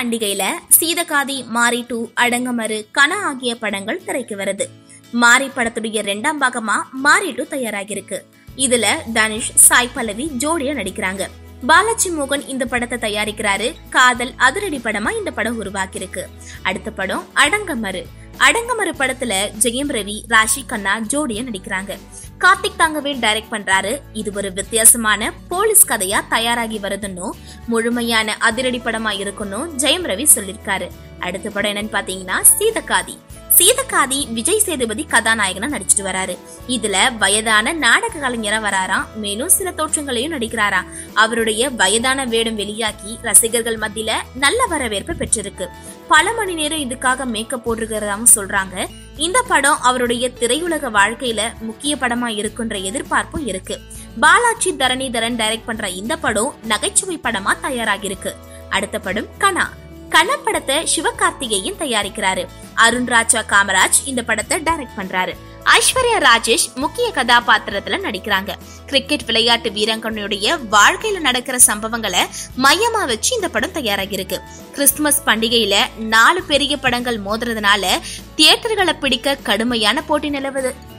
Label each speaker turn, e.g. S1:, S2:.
S1: பண்டிகையில சீதகாதி, மாரி 2, அடங்கமறு, கனா ஆகிய படங்கள் திரைக்கு வருது. மாரி படத்துடைய 2ஆம் பாகமா மாரி 2 தயாராகிருக்கு. இதுல தனுஷ், சாய் பல்லவி ஜோடியா நடிக்கிறாங்க. பாலாஜி மோகன் இந்த படத்தை தயாரிக்கிறாரு. காதல் அதிரடி படமா இந்த படம் உருவாக்கிருக்கு. அடுத்த படம் அடங்கமறு. அடங்கமறு படத்துல ஜெயம் ரவி, ராஷி கண்ணா ஜோடியா நடிக்கிறாங்க. கார்த்திக் தாங்கவேல் டைரக்ட் பண்றாரு. இது ஒரு வித்தியாசமான போலீஸ் கதையா தயாராகி வருதுன்னு, முழுமையான அதிரடி படமா இருக்குன்னு ஜெயம் ரவி சொல்லிருக்காரு. அடுத்த படம் என்னன்னு பாத்தீங்கன்னா சீதகாதி. சீதகாதி விஜய் சேதுபதி கதாநாயகனா நடிச்சிட்டு வராரு. இதுல வயதான நாடக கலைஞரா வராராம். மேலும் சில தோற்றங்களையும் நடிக்கிறாராம். அவருடைய வயதான வேடம் வெளியாகி ரசிகர்கள் மத்தியில நல்ல வரவேற்பு பெற்றிருக்கு. பல மணி நேரம் இதுக்காக மேக்கப் போட்டிருக்கிறதாவும் சொல்றாங்க. இந்த படம் அவருடைய திரையுலக வாழ்க்கையில முக்கிய படமா இருக்குன்ற எதிர்பார்ப்பும் இருக்கு. பாலாஜி தரணிதரன் டைரக்ட் பண்ற இந்த படம் நகைச்சுவை படமா தயாராகிருக்கு. அடுத்த படம் கனா. கனா படத்தை சிவகார்த்திகேயன் தயாரிக்கிறாரு. அருண்ராஜா காமராஜ் இந்த படத்தை டைரக்ட் பண்றாரு. ஐஸ்வர்யா ராஜேஷ் முக்கிய கதாபாத்திரத்துல நடிக்கிறாங்க. கிரிக்கெட் விளையாட்டு வீராங்கனையுடைய வாழ்க்கையில நடக்கிற சம்பவங்களை மையமா வச்சு இந்த படம் தயாராகி இருக்கு. கிறிஸ்துமஸ் பண்டிகையில 4 பெரிய படங்கள் மோதுறதுனால தியேட்டர்களை பிடிக்க கடுமையான போட்டி நிலவுது.